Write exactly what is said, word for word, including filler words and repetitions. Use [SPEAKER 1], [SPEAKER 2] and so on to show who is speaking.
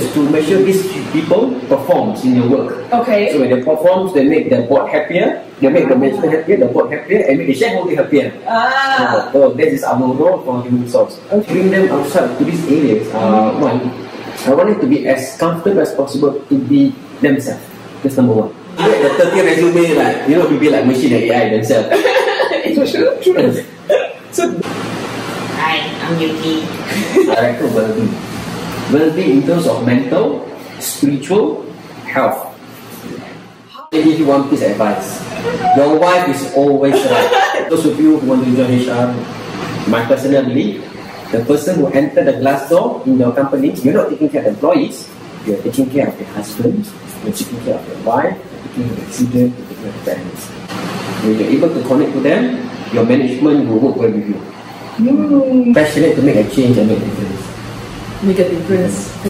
[SPEAKER 1] to measure these people performs in your work.
[SPEAKER 2] Okay.
[SPEAKER 1] So when they perform, they make the board happier, they make the management happier, the board happier, and make the shareholder happier.
[SPEAKER 2] Ah.
[SPEAKER 1] So, so that is our role for human resource. Bring them outside to these areas. Uh, one, I want them to be as comfortable as possible to be themselves. That's number one. The thirty resume, like you know, people like machine and A I themselves.
[SPEAKER 2] It's true, true. So,
[SPEAKER 3] Hi, I'm Yuki.
[SPEAKER 1] Director of well-being. Well-being in terms of mental, spiritual, health. I give you one piece of advice. Your wife is always right. Those of you who want to join H R, my personal belief, the person who entered the glass door in your company, you're not taking care of employees, you're taking care of your husband, you're taking care of your wife, you're taking care of your children, you're taking care of your parents. When you're able to connect to them, your management will work well with you.
[SPEAKER 2] mm,
[SPEAKER 1] Passionate to make a change and make a difference.
[SPEAKER 2] make a difference.